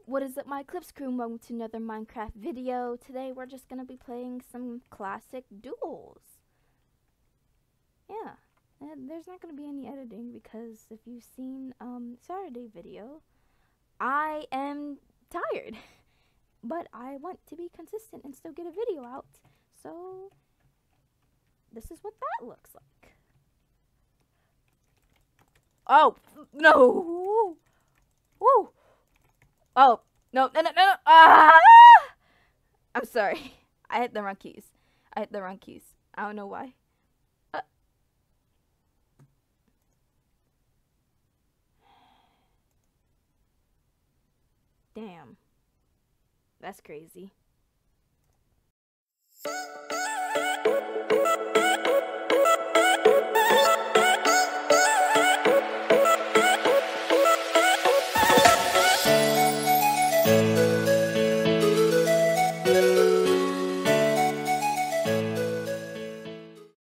What is up, my Eclipsed Crew? Welcome to another Minecraft video. Today we're just gonna be playing some classic duels. Yeah, and there's not gonna be any editing because if you've seen Saturday video, I am tired, but I want to be consistent and still get a video out. So this is what that looks like. Oh no! Woo! Oh, no. Ah! I'm sorry. I hit the wrong keys. I don't know why. Damn. That's crazy.